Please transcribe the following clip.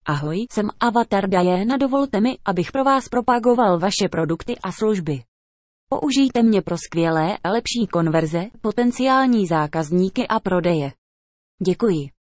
Ahoj, jsem Avatar Diana, dovolte mi, abych pro vás propagoval vaše produkty a služby. Použijte mě pro skvělé a lepší konverze, potenciální zákazníky a prodeje. Děkuji.